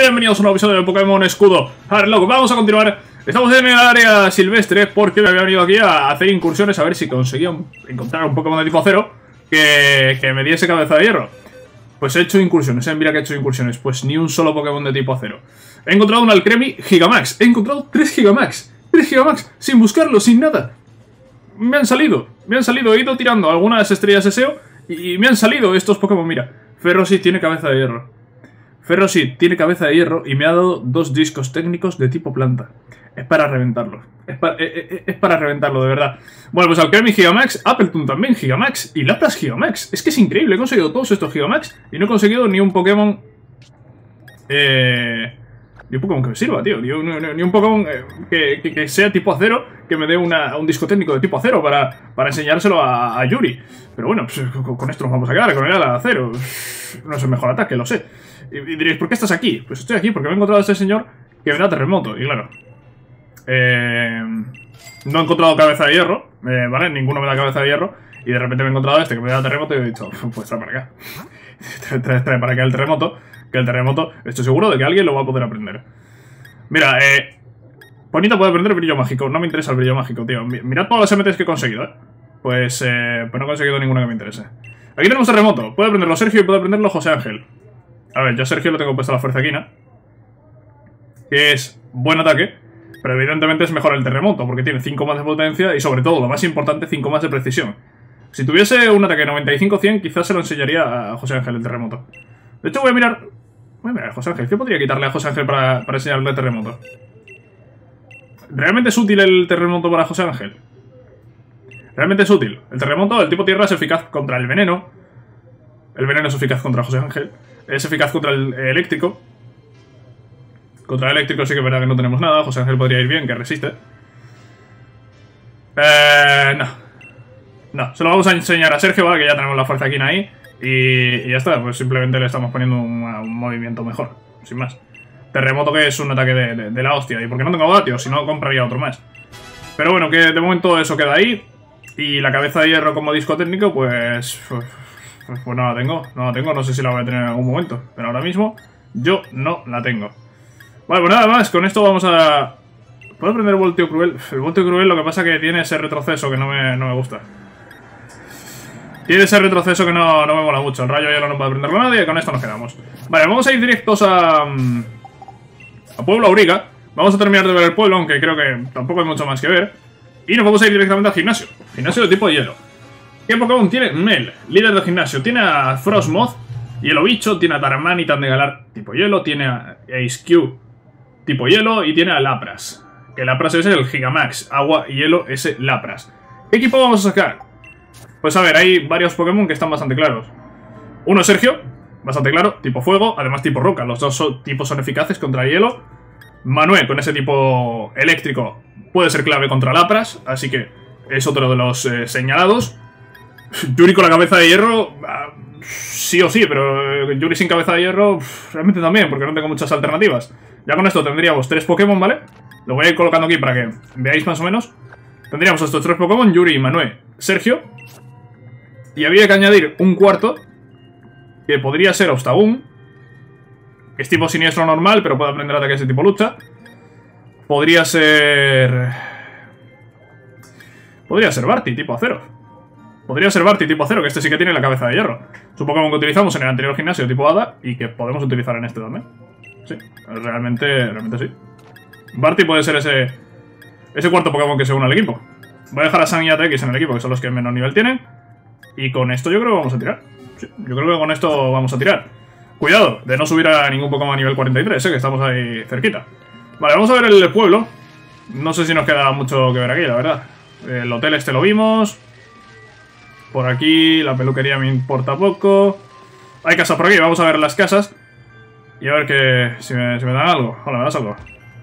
bienvenidos a un nuevo episodio de Pokémon Escudo. Ahora, loco, vamos a continuar. Estamos en el área silvestre porque me había venido aquí a hacer incursiones a ver si conseguía encontrar un Pokémon de tipo acero que me diese cabeza de hierro. Pues he hecho incursiones, mira que he hecho incursiones. Pues ni un solo Pokémon de tipo acero. He encontrado un Alcremie Gigamax. He encontrado 3 Gigamax. 3 Gigamax, sin buscarlo, sin nada. Me han salido, he ido tirando algunas estrellas de SEO y me han salido estos Pokémon, mira. Ferroseed tiene cabeza de hierro. Ferroseed tiene cabeza de hierro y me ha dado 2 discos técnicos de tipo planta. Es para reventarlo. Es para reventarlo, de verdad. Bueno, pues Alcremie Gigamax, Appletun también Gigamax y Lapras Gigamax. Es que es increíble, he conseguido todos estos Gigamax y no he conseguido ni un Pokémon... Ni un Pokémon que me sirva, tío. Ni un Pokémon que sea tipo acero, que me dé un disco técnico de tipo acero para enseñárselo a Yuri. Pero bueno, pues, con esto nos vamos a quedar, con el ala de acero. No es el mejor ataque, lo sé. Y diréis, ¿por qué estás aquí? Pues estoy aquí porque me he encontrado a este señor que me da terremoto. Y claro, no he encontrado cabeza de hierro, ¿vale? Ninguno me da cabeza de hierro. Y de repente me he encontrado a este que me da terremoto y he dicho, pues trae para acá. Trae para acá el terremoto. Que el terremoto, estoy seguro de que alguien lo va a poder aprender. Mira, Ponita puede aprender brillo mágico. No me interesa el brillo mágico, tío. Mirad todas las MTs que he conseguido, pues no he conseguido ninguna que me interese. Aquí tenemos terremoto. Puede aprenderlo Sergio y puede aprenderlo José Ángel. A ver, yo a Sergio lo tengo puesto a la fuerza quina, que es buen ataque, pero evidentemente es mejor el terremoto, porque tiene 5 más de potencia y sobre todo, lo más importante, 5 más de precisión. Si tuviese un ataque 95-100, quizás se lo enseñaría a José Ángel el terremoto. De hecho voy a mirar a José Ángel. ¿Qué podría quitarle a José Ángel para enseñarle el terremoto? ¿Realmente es útil el terremoto para José Ángel? ¿Realmente es útil? El terremoto, el tipo tierra, es eficaz contra el veneno. El veneno es eficaz contra José Ángel. Es eficaz contra el eléctrico. Contra el eléctrico sí que es verdad que no tenemos nada. José Ángel podría ir bien, que resiste. No, se lo vamos a enseñar a Sergio, ¿vale? Que ya tenemos la fuerza quina ahí. Y ya está, pues simplemente le estamos poniendo un movimiento mejor, sin más. Terremoto, que es un ataque de la hostia. Y porque no tengo vatios, si no compraría otro más. Pero bueno, que de momento eso queda ahí. Y la cabeza de hierro como disco técnico, pues no la tengo. No sé si la voy a tener en algún momento. Pero ahora mismo yo no la tengo. Vale, pues nada más, con esto vamos a... ¿Puedo aprender Volteo Cruel? El Volteo Cruel lo que pasa es que tiene ese retroceso que no me gusta. Tiene ese retroceso que no me mola mucho. El rayo ya no puede aprenderlo nadie y con esto nos quedamos. Vale, vamos a ir directos a Pueblo Auriga. Vamos a terminar de ver el pueblo, aunque creo que tampoco hay mucho más que ver. Y nos vamos a ir directamente al gimnasio. Gimnasio de tipo hielo. ¿Qué Pokémon tiene? Mel, líder del gimnasio. Tiene a Frostmoth, Hielo Bicho. Tiene a Taramani y Tandegalar tipo hielo. Tiene a Ace-Q tipo hielo. Y tiene a Lapras. Que Lapras es el Gigamax. Agua y hielo, ese Lapras. ¿Qué equipo vamos a sacar? Pues a ver, hay varios Pokémon que están bastante claros. Uno es Sergio, bastante claro, tipo fuego, además tipo roca. Los dos tipos son eficaces contra hielo. Manuel, con ese tipo eléctrico, puede ser clave contra Lapras, así que es otro de los señalados. Yuri con la cabeza de hierro, sí o sí, pero Yuri sin cabeza de hierro, realmente también, porque no tengo muchas alternativas. Ya con esto tendríamos 3 Pokémon, ¿vale? Lo voy a ir colocando aquí para que veáis más o menos. Tendríamos estos 3 Pokémon, Yuri, Manuel, Sergio. Y había que añadir un cuarto, que podría ser Obstagoon, que es tipo siniestro normal, pero puede aprender ataques de tipo lucha. Podría ser Barty, tipo acero. Podría ser Barty, tipo acero, que este sí que tiene la cabeza de hierro. Es un Pokémon que utilizamos en el anterior gimnasio, tipo hada, y que podemos utilizar en este también. Sí, realmente sí. Barty puede ser ese cuarto Pokémon que se une al equipo. Voy a dejar a San y a TX en el equipo, que son los que menos nivel tienen. Y con esto yo creo que vamos a tirar. Sí, yo creo que con esto vamos a tirar. Cuidado de no subir a ningún Pokémon a nivel 43, que estamos ahí cerquita. Vale, vamos a ver el pueblo. No sé si nos queda mucho que ver aquí, la verdad. El hotel este lo vimos. Por aquí la peluquería me importa poco. Hay casas por aquí, vamos a ver las casas. Y a ver si me dan algo. Hola, ¿me das algo?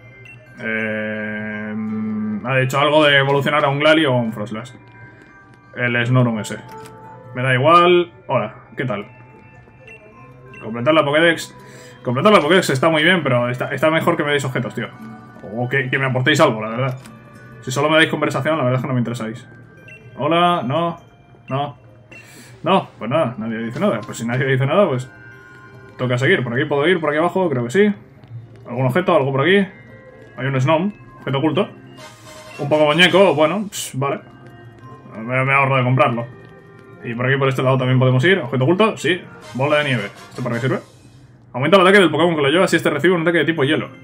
Ha dicho algo de evolucionar a un Glalie o un Frostlass. El Snorunt ese. Me da igual. Hola, ¿qué tal? Completar la Pokédex. Completar la Pokédex está muy bien, pero está mejor que me deis objetos, tío. O que me aportéis algo, la verdad. Si solo me dais conversación, la verdad es que no me interesáis. Hola, no, pues nada, nadie dice nada. Pues si nadie dice nada, pues toca seguir. Por aquí puedo ir, por aquí abajo, creo que sí. ¿Algún objeto? ¿Algo por aquí? Hay un Snom, objeto oculto. Un poco muñeco, bueno, vale. Me ahorro de comprarlo. Y por aquí, por este lado, también podemos ir. Objeto oculto, sí. Bola de nieve. ¿Esto para qué sirve? Aumenta el ataque del Pokémon que lo lleva si este recibe un ataque de tipo hielo.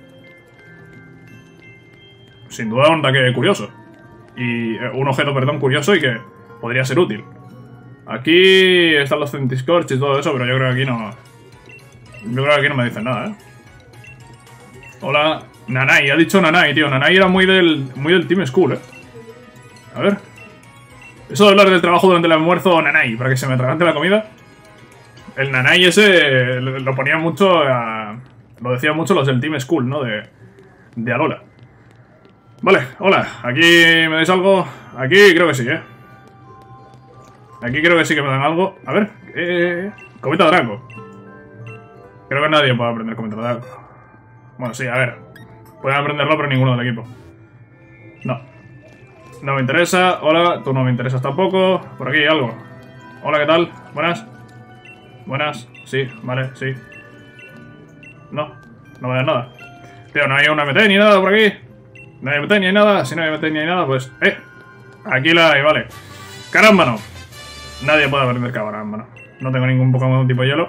Sin duda un ataque curioso. Y un objeto, perdón, curioso y que podría ser útil. Aquí están los Centiscorch y todo eso, pero yo creo que aquí no... Yo creo que aquí no me dicen nada, ¿eh? Hola. Nanai, ha dicho Nanai, tío. Nanai era muy del Team School, ¿eh? A ver. Eso de hablar del trabajo durante el almuerzo, Nanai, para que se me atragante la comida. El Nanai ese lo ponía mucho a... Lo decían mucho los del Team School, ¿no? De Alola. Vale, hola. ¿Aquí me dais algo? Aquí creo que sí, ¿eh? Aquí creo que sí que me dan algo. A ver, Cometa Draco. Creo que nadie puede aprender Cometa Draco. Bueno, sí, a ver. Pueden aprenderlo, pero ninguno del equipo. No. No me interesa. Hola, tú no me interesas tampoco. Por aquí algo. Hola, ¿qué tal? Buenas. Buenas. Sí, vale, sí. No, no me dan nada. Tío, no hay una MT ni nada por aquí. No hay MT ni hay nada. Si no hay MT ni hay nada, pues... Aquí la hay, vale. Carámbano. Nadie puede aprender Carámbano. No tengo ningún Pokémon tipo hielo.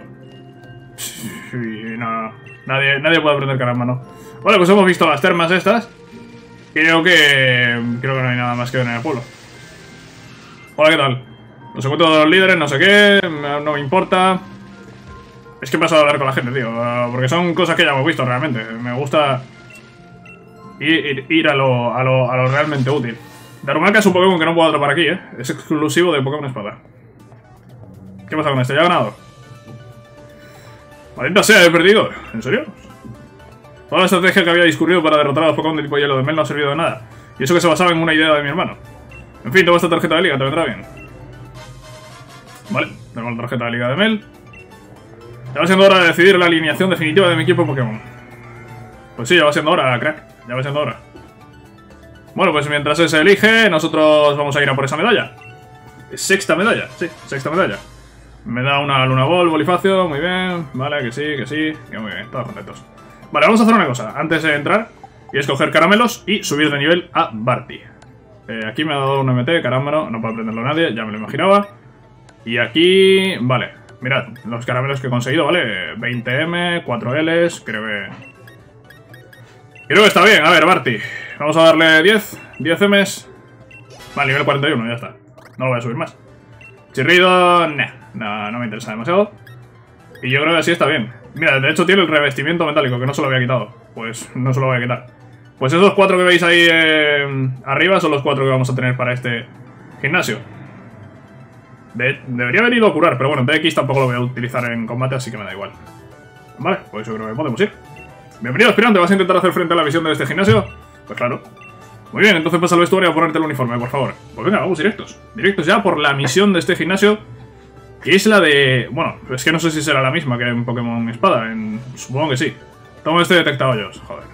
No. Nadie puede aprender Carámbano. Vale, pues hemos visto las termas estas. Creo que no hay nada más que ver en el pueblo. Hola, ¿qué tal? Los encuentro de los líderes, no sé qué. No me importa. Es que he pasado a hablar con la gente, tío. Porque son cosas que ya hemos visto realmente. Me gusta ir a lo realmente útil. Darumaka es un Pokémon que no puedo atrapar aquí, ¿eh? Es exclusivo de Pokémon Espada. ¿Qué pasa con este? ¿Ya ha ganado? Maldita sea, he perdido. ¿En serio? Toda la estrategia que había discurrido para derrotar a los Pokémon de tipo hielo de Mel no ha servido de nada. Y eso que se basaba en una idea de mi hermano. En fin, toma esta tarjeta de liga, te vendrá bien. Vale, tengo la tarjeta de liga de Mel. Ya va siendo hora de decidir la alineación definitiva de mi equipo Pokémon. Pues sí, ya va siendo hora, crack. Ya va siendo hora. Bueno, pues mientras se elige, nosotros vamos a ir a por esa medalla. Sexta medalla, sí, sexta medalla. Me da una Luna Ball, Bonifacio, muy bien. Vale, que sí, que muy bien, todos contentos. Vale, vamos a hacer una cosa, antes de entrar, y es coger caramelos y subir de nivel a Barty. Aquí me ha dado un MT, carámbano, no puede aprenderlo nadie, ya me lo imaginaba. Y aquí, vale, mirad, los caramelos que he conseguido, ¿vale? 20M, 4Ls, creo que está bien. A ver, Barty, vamos a darle 10 Ms. Vale, nivel 41, ya está. No lo voy a subir más. Chirrido, no me interesa demasiado. Y yo creo que así está bien. Mira, de hecho tiene el revestimiento metálico, que no se lo había quitado. Pues no se lo voy a quitar. Pues esos 4 que veis ahí arriba son los 4 que vamos a tener para este gimnasio. Debería haber ido a curar, pero bueno, TX tampoco lo voy a utilizar en combate, así que me da igual. Vale, pues yo creo que podemos ir. Bienvenido, aspirante, ¿vas a intentar hacer frente a la visión de este gimnasio? Pues claro. Muy bien, entonces pasa al vestuario a ponerte el uniforme, por favor. Pues venga, vamos directos. Directos ya por la misión de este gimnasio, que es la de... Bueno, es que no sé si será la misma que en Pokémon Espada. Supongo que sí. Toma este detectahoyos, joder.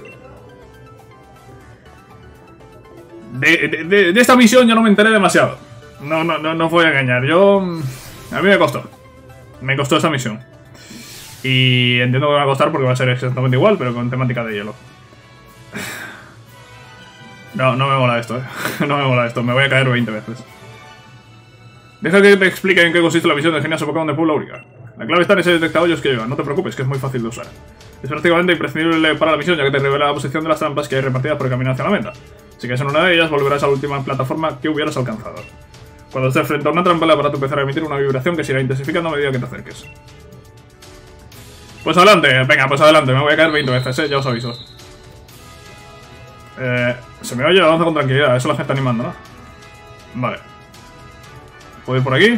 De esta misión yo no me enteré demasiado. No os voy a engañar. A mí me costó. Me costó esta misión. Y entiendo que me va a costar porque va a ser exactamente igual, pero con temática de hielo. No me mola esto, No me mola esto. Me voy a caer 20 veces. Deja que te explique en qué consiste la misión del gimnasio Pokémon de Puebla Úrica. La clave está en ese detectahoyos que lleva. No te preocupes, que es muy fácil de usar. Es prácticamente imprescindible para la misión, ya que te revela la posición de las trampas que hay repartidas por el camino hacia la meta. Si caes en una de ellas, volverás a la última plataforma que hubieras alcanzado. Cuando estés frente a una trampa, el aparato empezará a emitir una vibración que se irá intensificando a medida que te acerques. Pues adelante, venga, pues adelante. Me voy a caer 20 veces, ya os aviso. Se me oye, avanza con tranquilidad. Eso la gente animando, ¿no? Vale. ¿Puedo ir por aquí?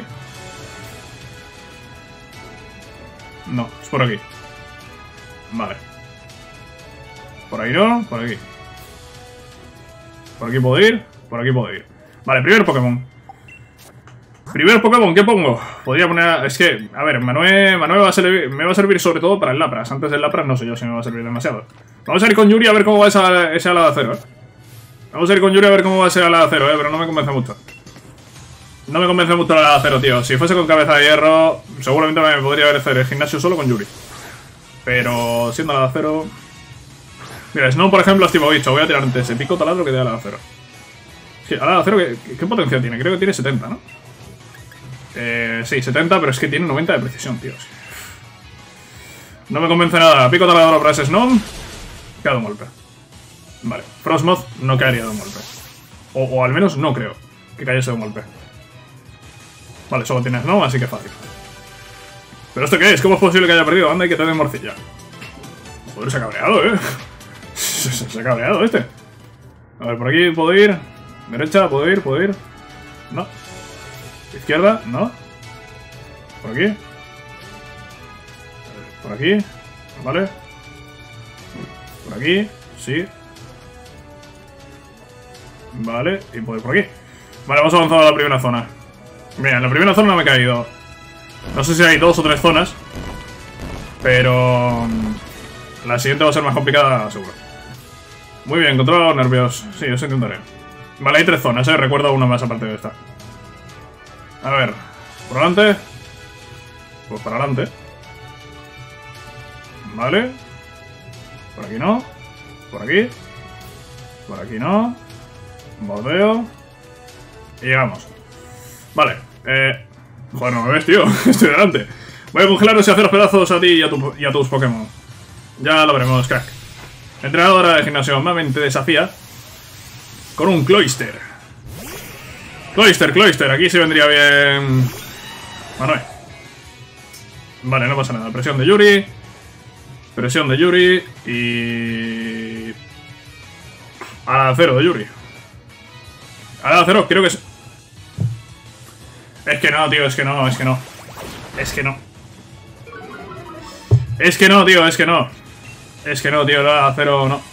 No, es por aquí. Vale. Por ahí no, por aquí. Por aquí puedo ir, por aquí puedo ir. Vale, primer Pokémon. Primer Pokémon, ¿qué pongo? Podría poner... Es que, a ver, Manuel me va a servir sobre todo para el Lapras. Antes del Lapras no sé yo si me va a servir demasiado. Vamos a ir con Yuri a ver cómo va ese ala de acero, Vamos a ir con Yuri a ver cómo va ese ala de acero, pero no me convence mucho. No me convence mucho el ala de acero, tío. Si fuese con cabeza de hierro, seguramente me podría hacer el gimnasio solo con Yuri. Pero siendo ala de acero... Mira, Snow, por ejemplo, es tipo bicho. Voy a tirar ese pico taladro que te da la acero. Sí, ahora acero, ¿qué potencia tiene? Creo que tiene 70, ¿no? Sí, 70, pero es que tiene 90 de precisión, tío. No me convence nada. Pico taladro para ese Snow. Cae de un golpe. Vale. Frostmoth no caería de un golpe. O al menos no creo que cayese de un golpe. Vale, solo tiene Snow, así que fácil. ¿Pero esto qué es? ¿Cómo es posible que haya perdido? Anda y que te den morcilla. Joder, se ha cabreado, se ha cabreado este. A ver, por aquí puedo ir. Derecha, puedo ir. No. Izquierda, no. Por aquí. Por aquí. Vale. Por aquí, sí. Vale, y puedo ir por aquí. Vale, hemos avanzado a la primera zona. Mira, en la primera zona no me he caído. No sé si hay 2 o 3 zonas, pero la siguiente va a ser más complicada, seguro. Muy bien, controla los nervios. Sí, eso intentaré. Vale, hay 3 zonas, recuerdo una más aparte de esta. A ver, por adelante. Pues para adelante. Vale. Por aquí no. Por aquí. Por aquí no. Bordeo. Y llegamos. Vale, joder, no me ves, tío. Estoy delante. Voy a congelaros y haceros pedazos a ti y a tus Pokémon. Ya lo veremos, crack. Entrenadora de gimnasio me desafía con un Cloyster. Cloyster. Aquí sí vendría bien Manuel. Vale, no pasa nada. Presión de Yuri y... Al acero de Yuri. Al acero, creo que es... Es que no, tío, es que no. Es que no, tío, el acero no.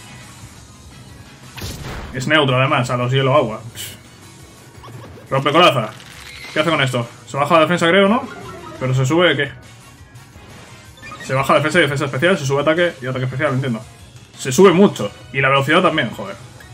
Es neutro, además, a los hielo agua. Rompe coraza. ¿Qué hace con esto? Se baja la defensa, creo, ¿no? Pero se sube, ¿qué? Se baja defensa y defensa especial, se sube ataque y ataque especial, entiendo. Se sube mucho. Y la velocidad también, joder.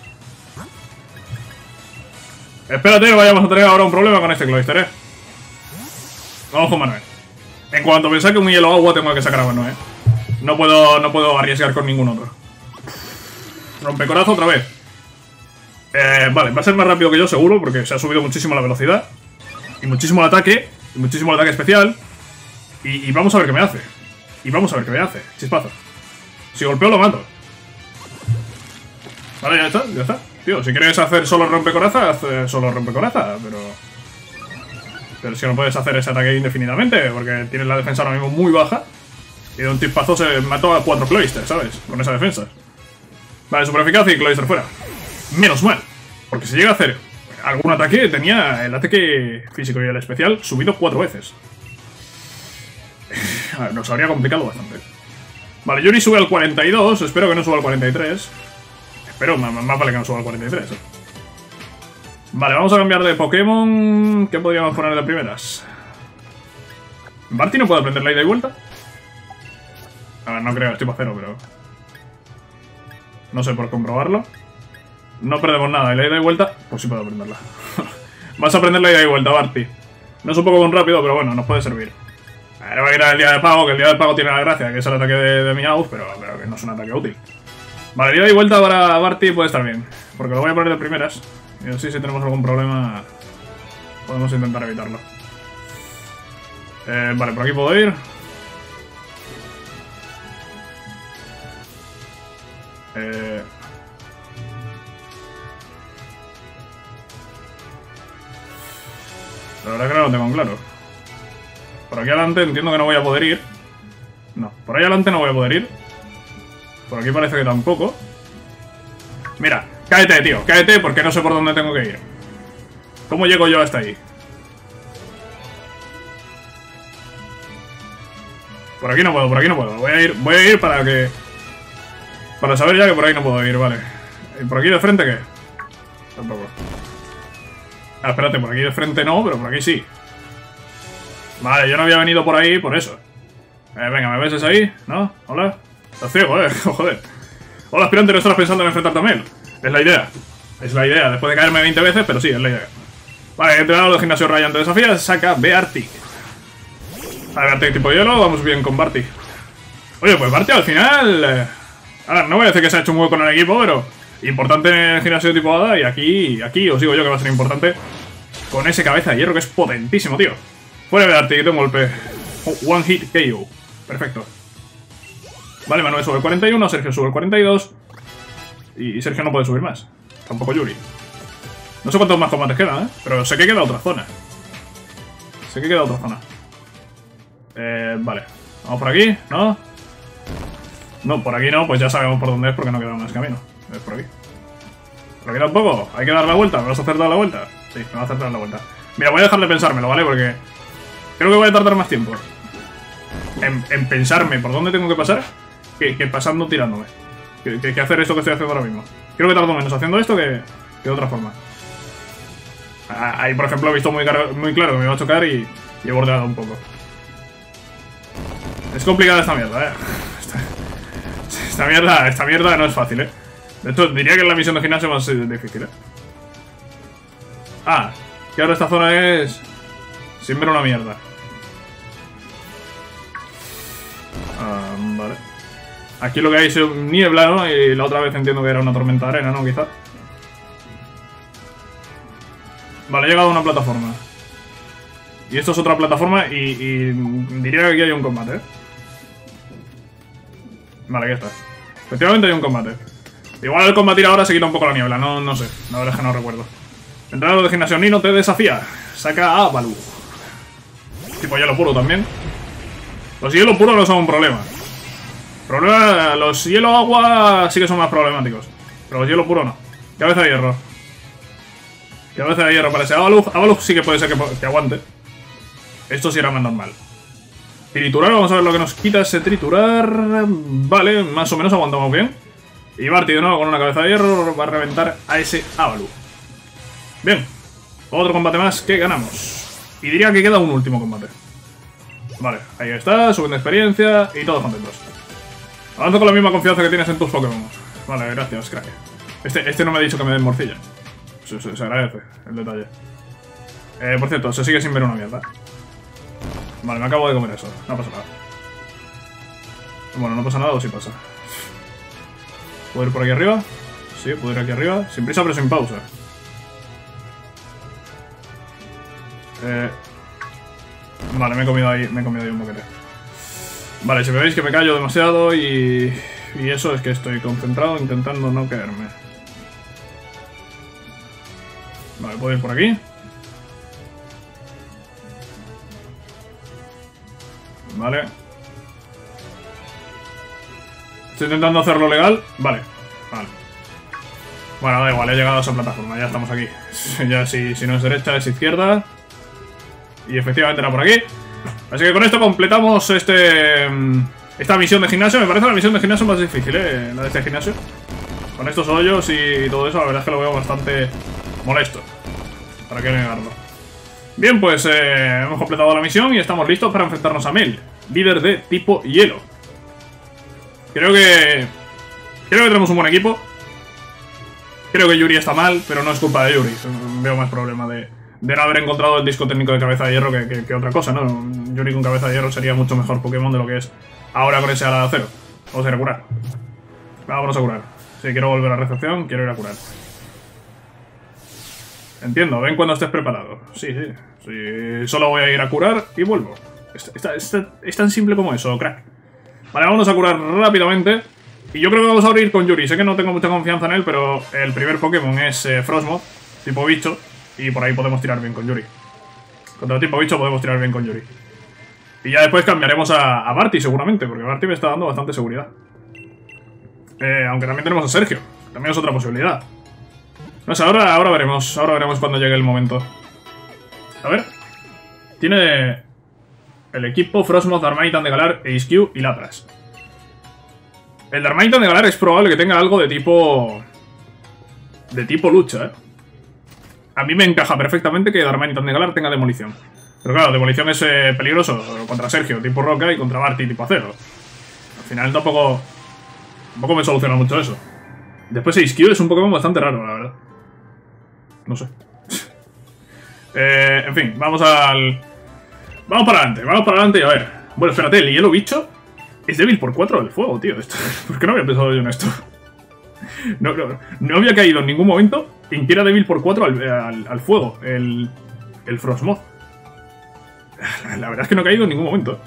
Espérate, vayamos a tener ahora un problema con este Cloyster, Ojo, Manuel. En cuanto me saque un hielo agua, tengo que sacar a Manuel, No puedo arriesgar con ningún otro. Rompecorazo otra vez. Vale, va a ser más rápido que yo, seguro, porque se ha subido muchísimo la velocidad. Y muchísimo el ataque. Y muchísimo el ataque especial. Y vamos a ver qué me hace. Chispazo. Si golpeo, lo mato. Vale, ya está. Tío, si quieres hacer solo rompecoraza, haz solo rompecoraza, pero si no puedes hacer ese ataque indefinidamente, porque tienes la defensa ahora mismo muy baja. Y de un chispazo se mató a 4 Cloyster, ¿sabes? Con esa defensa. Vale, super eficacia y Cloyster fuera. Menos mal, porque si llega a hacer algún ataque, tenía el ataque físico y el especial subido 4 veces. A ver, nos habría complicado bastante. Vale, Yuri sube al 42, espero que no suba al 43. Espero, más vale que no suba al 43. Vale, vamos a cambiar de Pokémon. ¿Qué podríamos poner de primeras? ¿Barty no puede aprender la ida y vuelta? A ver, no creo, es tipo cero, pero... No sé, por comprobarlo. No perdemos nada, y la ida y vuelta, pues sí puedo aprenderla. Vas a aprender la ida y vuelta, Barty. No es un poco rápido, pero bueno, nos puede servir. A ver, voy a ir al día de pago, que el día del pago tiene la gracia, que es el ataque de Meowth, pero que no es un ataque útil. Vale, ida y vuelta para Barty puede estar bien, porque lo voy a poner de primeras. Y así, si tenemos algún problema, podemos intentar evitarlo. Vale, por aquí puedo ir. La verdad es que no lo tengo claro. Por aquí adelante entiendo que no voy a poder ir. No, por ahí adelante no voy a poder ir. Por aquí parece que tampoco. Mira, cáete, tío, cáete porque no sé por dónde tengo que ir. ¿Cómo llego yo hasta ahí? Por aquí no puedo, por aquí no puedo. Voy a ir para que... Para saber ya que por ahí no puedo ir, vale. ¿Y por aquí de frente qué? Tampoco. Ah, espérate, por aquí de frente no, pero por aquí sí. Vale, yo no había venido por ahí por eso. Venga, ¿me ves ahí? ¿No? ¿Hola? Estás ciego, joder. Hola, aspirante, no estarás pensando en enfrentarte a Mel. Es la idea. Es la idea, después de caerme 20 veces, pero sí, es la idea. Vale, entrenador del gimnasio Ryan te desafía, saca Beartic. Vale, Beartic tipo hielo, vamos bien con Barty. Oye, pues Barty al final... Ahora, no voy a decir que se ha hecho un hueco en el equipo, pero importante en el gimnasio de tipo Hada. Y aquí os digo yo que va a ser importante con ese cabeza de hierro que es potentísimo, tío. Fuera de darte de un golpe. One hit KO. Perfecto. Vale, Manuel sube el 41, Sergio sube el 42. Y Sergio no puede subir más. Tampoco Yuri. No sé cuántos más combates quedan, ¿eh? Pero sé que queda otra zona. Vale. Vamos por aquí, ¿no? No, por aquí no, pues ya sabemos por dónde es porque no queda más camino. Es por aquí. Por aquí tampoco. Hay que dar la vuelta. ¿Me vas a hacer dar la vuelta? Sí, me vas a hacer dar la vuelta. Mira, voy a dejar de pensármelo, ¿vale? Porque creo que voy a tardar más tiempo en pensarme por dónde tengo que pasar que pasando tirándome. Que hacer esto que estoy haciendo ahora mismo. Creo que tardo menos haciendo esto que de otra forma. Ahí, por ejemplo, he visto muy claro que me iba a chocar y he bordeado un poco. Es complicada esta mierda, Esta mierda no es fácil, De hecho, diría que es la misión de gimnasio más difícil, Ah, que ahora esta zona es siempre una mierda. Vale. Aquí lo que hay es niebla, ¿no? Y la otra vez entiendo que era una tormenta de arena, ¿no? Quizá. Vale, he llegado a una plataforma. Y esto es otra plataforma y diría que aquí hay un combate, Vale, aquí está. Efectivamente hay un combate. Igual al combatir ahora se quita un poco la niebla, no sé. La verdad es que no recuerdo. Entrenador de gimnasio Nino te desafía. Saca a Baloo. Tipo hielo puro también. Los hielo puros no son un problema. Los hielo agua sí que son más problemáticos. Pero los hielo puro no. Cabeza de hierro. Cabeza de hierro parece. A Baloo sí que puede ser que aguante. Esto sí era más normal. Triturar, vamos a ver lo que nos quita ese triturar. Vale, más o menos aguantamos bien. Y Barty de nuevo con una cabeza de hierro va a reventar a ese Avalú. Bien, otro combate más que ganamos. Y diría que queda un último combate. Vale, ahí está, subiendo experiencia y todos contentos. Avanzo con la misma confianza que tienes en tus Pokémon. Vale, gracias, crack. Este no me ha dicho que me den morcilla. Se agradece el detalle. Por cierto, se sigue sin ver una mierda. Vale, me acabo de comer eso. No pasa nada. Bueno, no pasa nada o sí pasa. ¿Puedo ir por aquí arriba? Sí, puedo ir aquí arriba. Sin prisa pero sin pausa. Vale, me he comido ahí un boquete. Vale, si me veis que me callo demasiado y eso es que estoy concentrado intentando no caerme. Vale, puedo ir por aquí. Vale. Estoy intentando hacerlo legal. Vale. Bueno, da igual, he llegado a esa plataforma. Ya estamos aquí. Ya si no es derecha, es izquierda. Y efectivamente era por aquí. Así que con esto completamos esta misión de gimnasio. Me parece la misión de gimnasio más difícil, la de este gimnasio. Con estos hoyos y todo eso, la verdad es que lo veo bastante molesto. ¿Para qué negarlo? Bien, pues hemos completado la misión y estamos listos para enfrentarnos a Mel, líder de tipo hielo. Creo que tenemos un buen equipo. Creo que Yuri está mal, pero no es culpa de Yuri. Veo más problema de no haber encontrado el disco técnico de cabeza de hierro que otra cosa, ¿no? Yuri con cabeza de hierro sería mucho mejor Pokémon de lo que es ahora con ese ala de acero. Vamos a ir a curar. Vámonos a curar. Si quiero volver a recepción, quiero ir a curar. Entiendo, ven cuando estés preparado. Sí. Solo voy a ir a curar y vuelvo. Es tan simple como eso, crack. Vale, vámonos a curar rápidamente. Y yo creo que vamos a abrir con Yuri. Sé que no tengo mucha confianza en él, pero el primer Pokémon es Frosmoth, tipo bicho. Y por ahí podemos tirar bien con Yuri. Contra el tipo bicho podemos tirar bien con Yuri. Y ya después cambiaremos a Barty seguramente, porque Barty me está dando bastante seguridad. Aunque también tenemos a Sergio. También es otra posibilidad. No sé, ahora veremos cuando llegue el momento. A ver. Tiene el equipo Frosmoth, Darmanitan de Galar, Ace-Q y Lapras. El Darmanitan de Galar es probable que tenga algo de tipo lucha, A mí me encaja perfectamente que Darmanitan de Galar tenga demolición. Pero claro, demolición es peligroso contra Sergio, tipo roca, y contra Barty, tipo acero. Al final tampoco me soluciona mucho eso. Después Ace-Q es un Pokémon bastante raro, la verdad. No sé. En fin, vamos para adelante y a ver. Bueno, espérate, el hielo bicho. Es débil por 4 el fuego, tío. Esto, ¿por qué no había pensado yo en esto? No había caído en ningún momento en que era débil por 4 al fuego, el Frostmoth. La verdad es que no ha caído en ningún momento.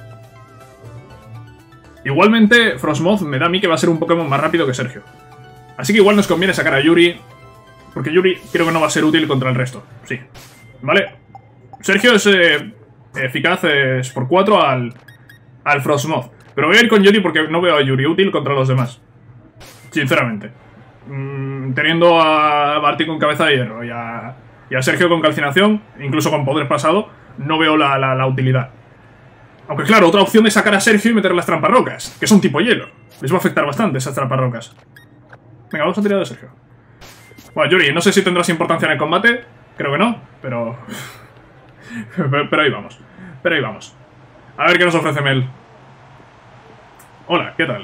Igualmente, Frostmoth me da a mí que va a ser un Pokémon más rápido que Sergio. Así que igual nos conviene sacar a Yuri, porque Yuri creo que no va a ser útil contra el resto. Sí. ¿Vale? Sergio es eficaz es por 4 al Frostmoth. Pero voy a ir con Yuri porque no veo a Yuri útil contra los demás. Sinceramente. Teniendo a Barty con cabeza de hierro y a Sergio con calcinación, incluso con poder pasado, no veo la utilidad. Aunque claro, otra opción es sacar a Sergio y meter las tramparrocas, que son tipo hielo. Les va a afectar bastante esas tramparrocas. Venga, vamos a tirar de Sergio. Bueno, Yuri, no sé si tendrás importancia en el combate. Creo que no, pero... pero ahí vamos. Pero ahí vamos. A ver qué nos ofrece Mel. Hola, ¿qué tal?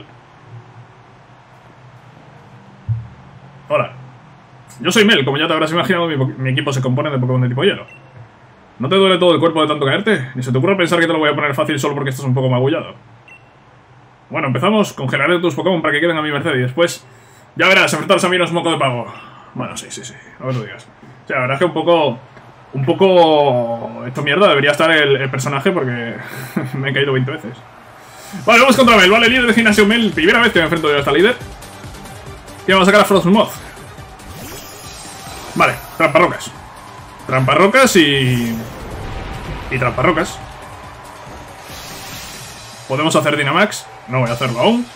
Hola. Yo soy Mel, como ya te habrás imaginado, mi equipo se compone de Pokémon de tipo hielo. ¿No te duele todo el cuerpo de tanto caerte? Ni se te ocurra pensar que te lo voy a poner fácil solo porque estás un poco magullado. Bueno, empezamos. Congelaré tus Pokémon para que queden a mi merced y después... Ya verás, enfrentarse a mí no es moco de pago. Bueno, sí. A ver lo digas. O sea, la verdad es que un poco... Esto mierda, debería estar el personaje porque me he caído 20 veces. Vale, vamos contra Mel, vale, líder de gimnasio Mel. Primera vez que me enfrento yo a esta líder. Y vamos a sacar a Frostmoth. Vale, tramparrocas. Tramparrocas y tramparrocas. Podemos hacer Dynamax. No voy a hacerlo aún.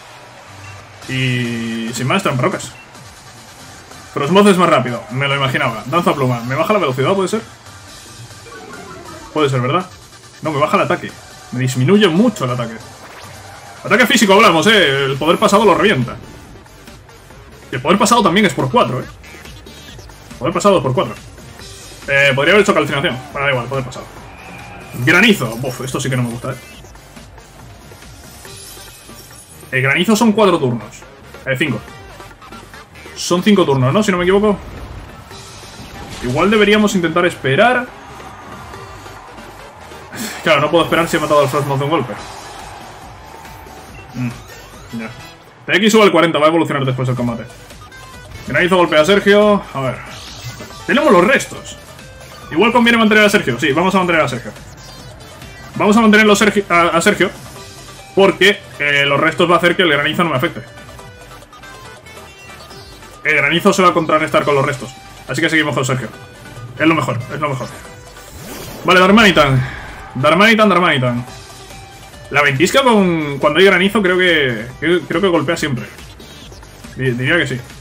Y sin más, tramparrocas. Frostmoth es más rápido, me lo imaginaba. Danza pluma, ¿me baja la velocidad, puede ser? Puede ser, ¿verdad? No, me baja el ataque. Me disminuye mucho el ataque. Ataque físico hablamos, el poder pasado lo revienta. Y el poder pasado también es por 4, Poder pasado es por 4. Podría haber hecho calcinación. Bueno, da igual, poder pasado. Granizo. Uf, esto sí que no me gusta, El granizo son 4 turnos. 5. Son 5 turnos, ¿no? Si no me equivoco. Igual deberíamos intentar esperar. Claro, no puedo esperar si he matado al Frostmoth de un golpe. Ya. TX sube al 40, va a evolucionar después del combate. Granizo golpea a Sergio. A ver. Tenemos los restos. Igual conviene mantener a Sergio. Sí, vamos a mantener a Sergio. Vamos a mantenerlo a Sergio. Porque los restos va a hacer que el granizo no me afecte. El granizo se va a contrarrestar con los restos. Así que seguimos con Sergio. Es lo mejor, es lo mejor. Vale, Darmanitan. Darmanitan. La ventisca cuando hay granizo creo que golpea siempre. Diría que sí.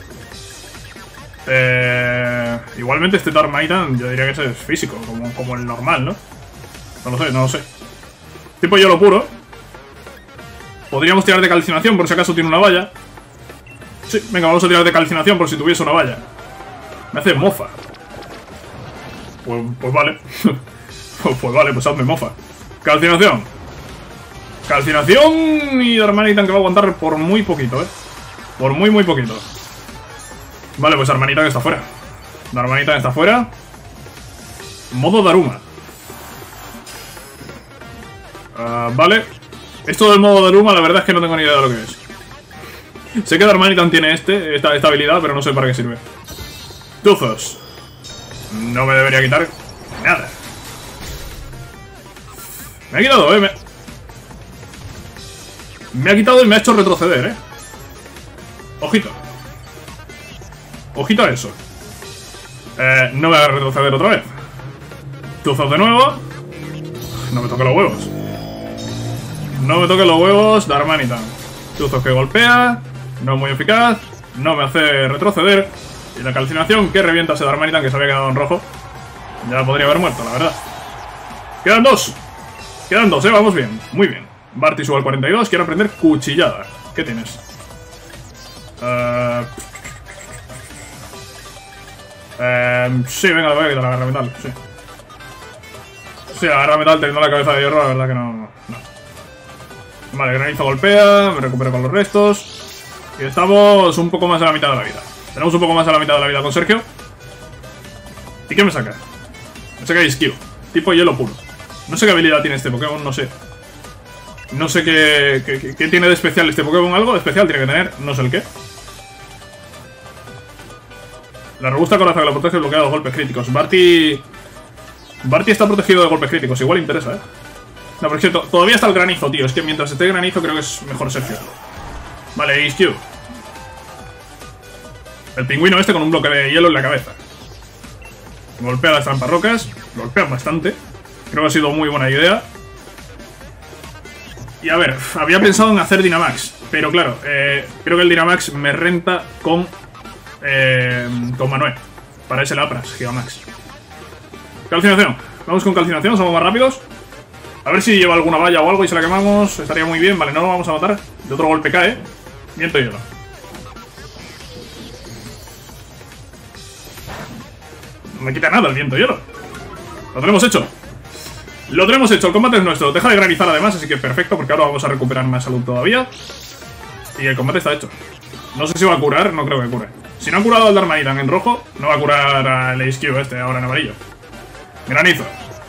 Igualmente este Darmanitan yo diría que ese es físico, como el normal, ¿no? No lo sé. Tipo hielo puro. Podríamos tirar de calcinación por si acaso tiene una valla. Sí, venga, vamos a tirar de calcinación por si tuviese una valla. Me hace mofa. Pues vale. Pues vale, pues hazme mofa. Calcinación. Calcinación y Darmanitan que va a aguantar por muy poquito, Por muy poquito. Vale, pues Darmanitan está fuera. Darmanitan está fuera. Modo Daruma. Vale. Esto del modo Daruma la verdad es que no tengo ni idea de lo que es. Sé que Darmanitan tiene esta habilidad, pero no sé para qué sirve. Tuzos. No me debería quitar nada. Me ha quitado, Me ha quitado y me ha hecho retroceder, Ojito. Ojito a eso. No me haga retroceder otra vez. Tuzos de nuevo. No me toque los huevos. No me toque los huevos, Darmanitan. Tuzos que golpea. No es muy eficaz. No me hace retroceder. Y la calcinación que revienta ese Darmanitan que se había quedado en rojo. Ya podría haber muerto, la verdad. Quedan 2. Quedan 2, vamos bien. Muy bien. Barty sube al 42. Quiero aprender cuchillada. ¿Qué tienes? Sí, venga, le voy a quitar la garra metal. Sí, la garra metal teniendo la cabeza de hierro, la verdad que no. Vale, granizo golpea. Me recupero con los restos. Y estamos un poco más de la mitad de la vida. Tenemos un poco más de la mitad de la vida con Sergio. ¿Y qué me saca? Me saca Iskio. Tipo hielo puro. No sé qué habilidad tiene este Pokémon, no sé. No sé qué tiene de especial este Pokémon. Algo de especial tiene que tener, no sé el qué. La robusta coraza que lo protege bloquea los golpes críticos. Barty está protegido de golpes críticos. Igual interesa, ¿eh? No, pero es que todavía está el granizo, tío. Es que mientras esté granizo creo que es mejor Sergio. Vale, Ace Q. El pingüino este con un bloque de hielo en la cabeza. Golpea las tramparrocas. Golpean bastante. Creo que ha sido muy buena idea. Y a ver, había pensado en hacer Dynamax. Pero claro, creo que el Dynamax me renta con Manuel. Para ese Lapras, Gigamax. Calcinación. Vamos con calcinación, somos más rápidos. A ver si lleva alguna valla o algo y se la quemamos. Estaría muy bien, vale, no lo vamos a matar. De otro golpe cae. Viento y hielo. No me quita nada el viento y hielo. Lo tenemos hecho. Lo tenemos hecho, el combate es nuestro. Deja de granizar además, así que perfecto, porque ahora vamos a recuperar más salud todavía. Y el combate está hecho. No sé si va a curar, no creo que cure. Si no ha curado al Darmanitan en rojo, no va a curar al Ace Q este ahora en amarillo. Granizo.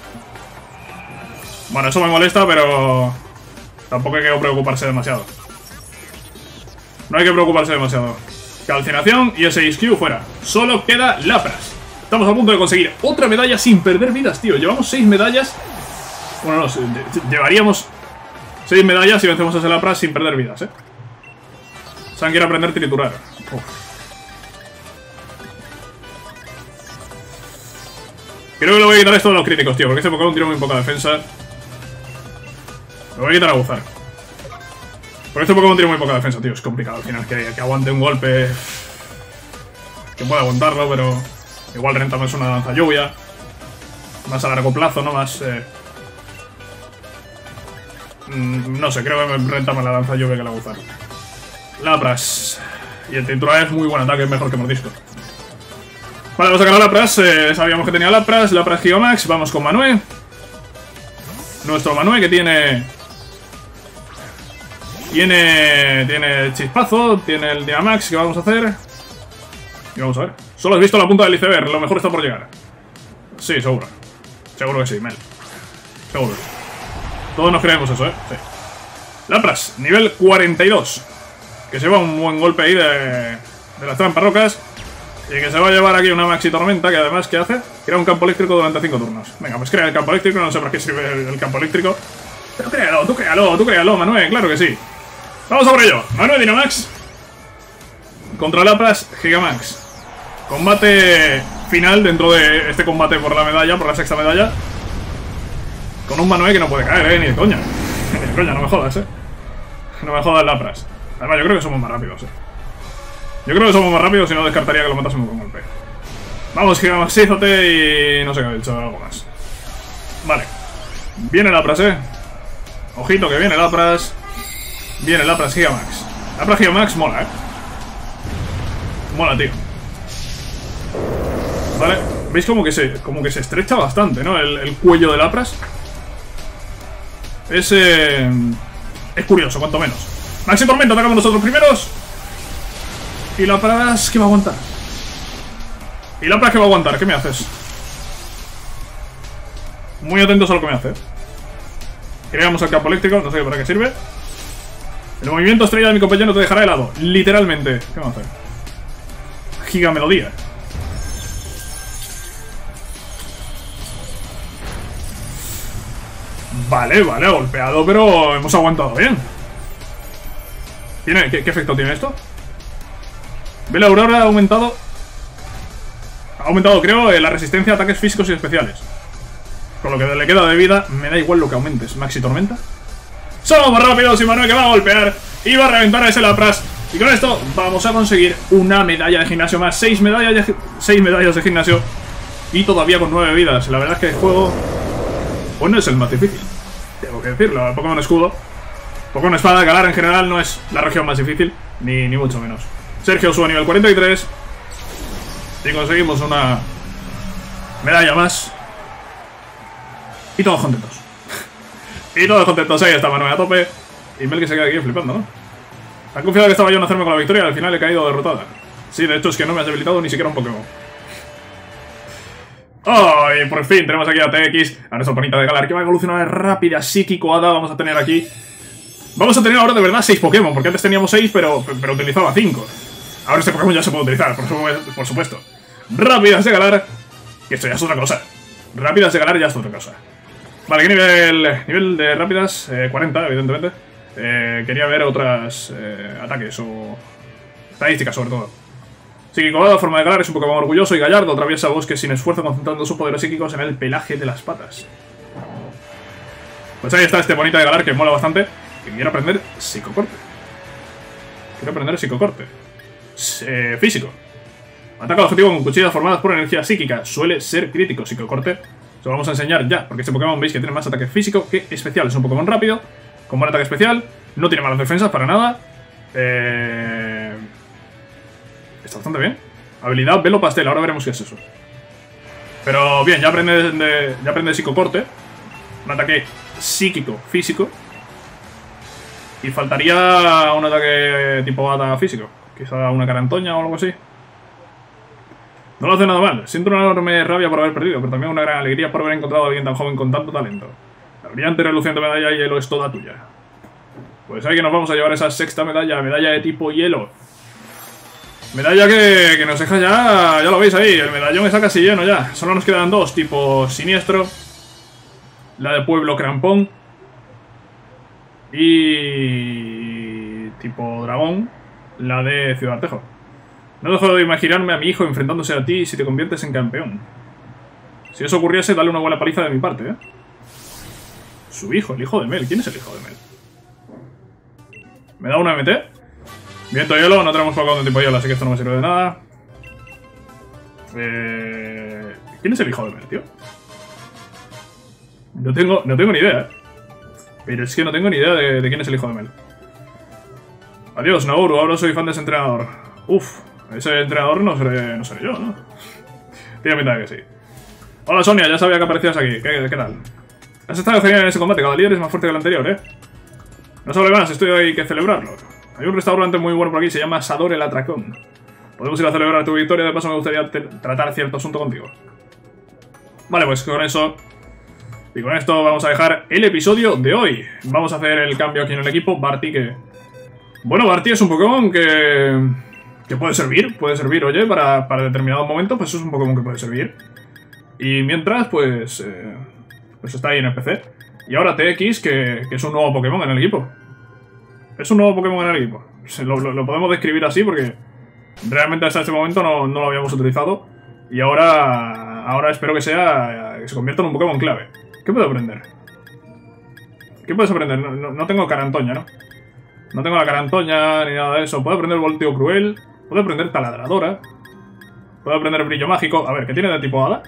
Bueno, eso me molesta, pero tampoco hay que preocuparse demasiado. No hay que preocuparse demasiado. Calcinación y ese Ace Q fuera. Solo queda Lapras. Estamos a punto de conseguir otra medalla sin perder vidas, tío. Llevamos 6 medallas. Bueno, no, llevaríamos 6 medallas si vencemos a ese Lapras sin perder vidas, San quiere aprender a triturar. Uf. Creo que le voy a quitar esto de los críticos, tío, porque este Pokémon tiene muy poca defensa. Lo voy a quitar a Buzar. Porque este Pokémon tiene muy poca defensa, tío. Es complicado al final que aguante un golpe. Que pueda aguantarlo, pero igual renta más una danza lluvia. Más a largo plazo, ¿no? Más... no sé, creo que me renta más la danza lluvia que la Buzar. Lapras. Y el Tintura es muy buen ataque, es mejor que Mordisco. Vale, vamos a sacar a Lapras. Sabíamos que tenía Lapras. Lapras Gigamax. Vamos con Manuel. Nuestro Manuel que tiene chispazo. Tiene el Dynamax que vamos a hacer. Y vamos a ver. Solo has visto la punta del iceberg. Lo mejor está por llegar. Sí, seguro. Seguro que sí, Mel. Seguro. Todos nos creemos eso, Sí. Lapras, nivel 42. Que se lleva un buen golpe ahí de las tramparrocas. Y que se va a llevar aquí una Maxi Tormenta, que además, ¿qué hace? Crea un campo eléctrico durante 5 turnos. Venga, pues crea el campo eléctrico, no sé para qué sirve el campo eléctrico. Pero tú créalo, Manuel, claro que sí. Vamos a por ello. Manuel Dynamax. Contra Lapras Gigamax. Combate final dentro de este combate por la medalla, por la 6ª medalla. Con un Manuel que no puede caer, ni de coña. Ni de coña, no me jodas, No me jodas, Lapras. Además, yo creo que somos más rápidos, Yo creo que somos más rápidos y no descartaría que lo matásemos con golpe. Vamos, Gigamaxízate y no sé qué ha dicho, algo más. Vale. Viene Lapras, Ojito que viene Lapras. Viene Lapras Gigamax. Lapras Gigamax mola, Mola, tío. Vale. ¿Veis como que se estrecha bastante, ¿no? El cuello de Lapras. Es curioso, cuanto menos. Maxi Tormenta, atacamos nosotros primeros. Y Lapras, ¿qué va a aguantar? ¿Y Lapras qué va a aguantar? ¿Qué me haces? Muy atentos a lo que me hace. Creamos el campo eléctrico, no sé para qué sirve. El movimiento estrella de mi compañero te dejará helado. Literalmente. ¿Qué vamos a hacer? Giga melodía. Vale, ha golpeado, pero hemos aguantado bien. ¿Qué efecto tiene esto? Ve la aurora ha aumentado. Ha aumentado, creo, la resistencia a ataques físicos y especiales. Con lo que le queda de vida, me da igual lo que aumentes. Maxi Tormenta. Somos más rápidos y Manuel que va a golpear y va a reventar a ese Lapras. Y con esto vamos a conseguir una medalla de gimnasio más. 6 medallas de gimnasio. Y todavía con 9 vidas. La verdad es que el juego, pues no es el más difícil. Tengo que decirlo. Pokémon Escudo, Pokémon Espada, Galar en general no es la región más difícil. Ni mucho menos. Sergio sube a nivel 43. Y conseguimos una medalla más. Y todos contentos. Y todos contentos. Ahí está Manuel a tope. Y Mel que se queda aquí flipando, ¿no? Tan confiado que estaba yo en hacerme con la victoria y al final he caído derrotada. Sí, de hecho es que no me has debilitado ni siquiera un Pokémon. ¡Oh! Y por fin tenemos aquí a TX, a nuestra bonita de Galar, que va a evolucionar rápida, psíquico, hada. Vamos a tener aquí Vamos a tener ahora de verdad 6 Pokémon, porque antes teníamos 6, pero utilizaba 5. Ahora este Pokémon ya se puede utilizar, por supuesto. Rápidas de Galar, que esto ya es otra cosa. Rápidas de Galar ya es otra cosa. Vale, ¿qué nivel de rápidas? 40, evidentemente. Quería ver otras ataques o estadísticas, sobre todo. Psíquico, forma de Galar, es un Pokémon orgulloso y gallardo. Atraviesa bosques sin esfuerzo, concentrando sus poderes psíquicos en el pelaje de las patas. Pues ahí está este bonito de Galar que mola bastante. Que quiero aprender Psicocorte. Físico. Ataca al objetivo con cuchillas formadas por energía psíquica. Suele ser crítico. Psicocorte. Se lo vamos a enseñar ya, porque este Pokémon veis que tiene más ataque físico que especial. Es un Pokémon rápido, con buen ataque especial. No tiene malas defensas para nada. Está bastante bien. Habilidad Velo Pastel. Ahora veremos qué es eso. Pero bien, ya aprende Psicocorte. Un ataque psíquico, físico. Y faltaría un ataque tipo Hada físico. Quizá una carantoña o algo así. No lo hace nada mal. Siento una enorme rabia por haber perdido, pero también una gran alegría por haber encontrado a alguien tan joven con tanto talento. La brillante y reluciente medalla de hielo es toda tuya. Pues ahí que nos vamos a llevar esa sexta medalla. Medalla de tipo hielo. Medalla que nos deja ya lo veis ahí. El medallón está casi lleno ya. Solo nos quedan 2, tipo siniestro. La de Pueblo Crampón. Y tipo dragón, la de Ciudad Artejo. No dejo de imaginarme a mi hijo enfrentándose a ti si te conviertes en campeón. Si eso ocurriese, dale una buena paliza de mi parte, ¿eh? Su hijo, el hijo de Mel. ¿Quién es el hijo de Mel? ¿Me da una MT? Viento hielo, no tenemos Pokémon de tipo hielo, así que esto no me sirve de nada. ¿Quién es el hijo de Mel, tío? No tengo ni idea, ¿eh? Pero es que no tengo ni idea de quién es el hijo de Mel. Adiós, Nauru, ahora soy fan de ese entrenador. Uf, ese entrenador no seré yo, ¿no? Tiene pinta de que sí. Hola Sonia, ya sabía que aparecías aquí. ¿Qué tal? Has estado genial en ese combate, cada líder es más fuerte que el anterior, ¿eh? No solo más, esto hay que celebrarlo. Hay un restaurante muy bueno por aquí, se llama Sador el Atracón. Podemos ir a celebrar tu victoria, de paso me gustaría tratar cierto asunto contigo. Vale, pues con eso... Y con esto vamos a dejar el episodio de hoy. Vamos a hacer el cambio aquí en el equipo. Barty que... Bueno, Barty es un Pokémon que puede servir, oye, para determinados momentos, pues es un Pokémon que puede servir. Y mientras, pues está ahí en el PC. Y ahora TX, que es un nuevo Pokémon en el equipo. Es un nuevo Pokémon en el equipo. Lo podemos describir así porque realmente hasta este momento no lo habíamos utilizado. Y ahora espero que se convierta en un Pokémon clave. ¿Qué puedo aprender? ¿Qué puedes aprender? No tengo carantoña, ¿no? No tengo la carantoña ni nada de eso. Puedo aprender volteo cruel. Puedo aprender taladradora. Puedo aprender brillo mágico. A ver, ¿qué tiene de tipo hada?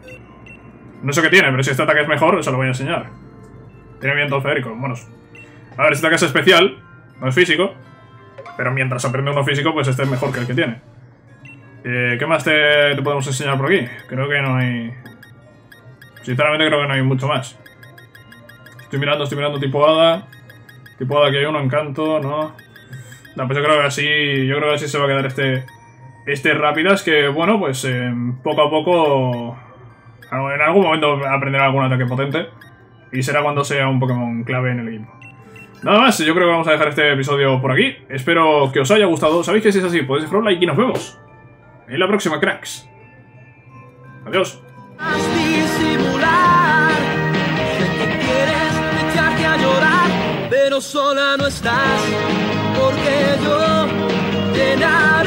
No sé qué tiene, pero si este ataque es mejor, se lo voy a enseñar. Tiene viento feérico. Bueno, a ver, este ataque es especial. No es físico. Pero mientras aprende uno físico, pues este es mejor que el que tiene. ¿Qué más te podemos enseñar por aquí? Creo que no hay... Sinceramente creo que no hay mucho más. Estoy mirando tipo hada. Tipo hada que hay uno, encanto, ¿no? No, pues yo creo que así se va a quedar este rápidas que, bueno, pues poco a poco en algún momento aprenderá algún ataque potente y será cuando sea un Pokémon clave en el equipo. Nada más, yo creo que vamos a dejar este episodio por aquí. Espero que os haya gustado. Sabéis que si es así, podéis dejar un like y nos vemos en la próxima, cracks. Adiós. Pero sola no estás, porque yo llenaré